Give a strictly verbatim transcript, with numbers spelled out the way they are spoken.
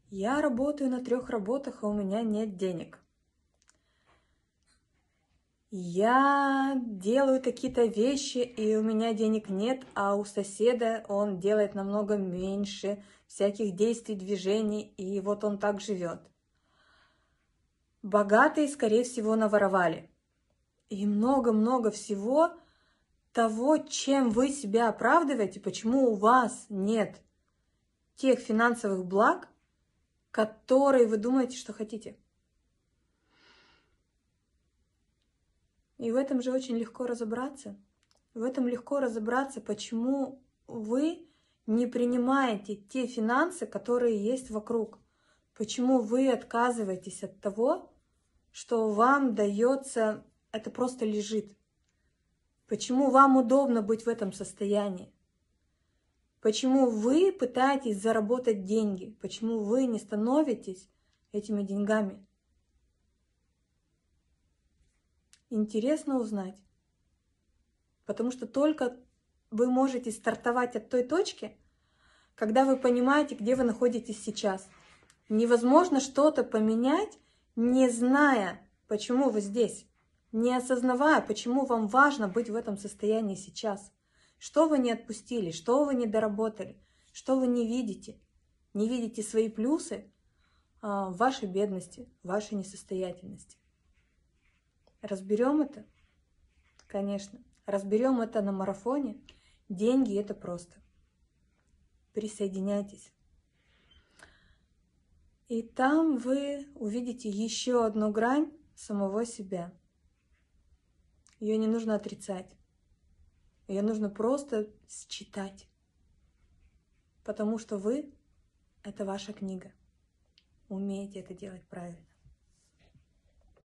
Я работаю на трех работах, а у меня нет денег. Я делаю какие-то вещи, и у меня денег нет, а у соседа он делает намного меньше всяких действий, движений, и вот он так живет. Богатые, скорее всего, наворовали. И много-много всего того, чем вы себя оправдываете, почему у вас нет тех финансовых благ, которые вы думаете, что хотите. И в этом же очень легко разобраться. В этом легко разобраться, почему вы не принимаете те финансы, которые есть вокруг. Почему вы отказываетесь от того, что вам дается, это просто лежит. Почему вам удобно быть в этом состоянии? Почему вы пытаетесь заработать деньги? Почему вы не становитесь этими деньгами? Интересно узнать. Потому что только вы можете стартовать от той точки, когда вы понимаете, где вы находитесь сейчас. Невозможно что-то поменять, не зная, почему вы здесь, не осознавая, почему вам важно быть в этом состоянии сейчас. Что вы не отпустили, что вы не доработали, что вы не видите. Не видите свои плюсы а, в вашей бедности, в вашей несостоятельности. Разберем это? Конечно. Разберем это на марафоне. Деньги – это просто. Присоединяйтесь. И там вы увидите еще одну грань самого себя. Ее не нужно отрицать. Ее нужно просто считать. Потому что вы – это ваша книга. Умеете это делать правильно.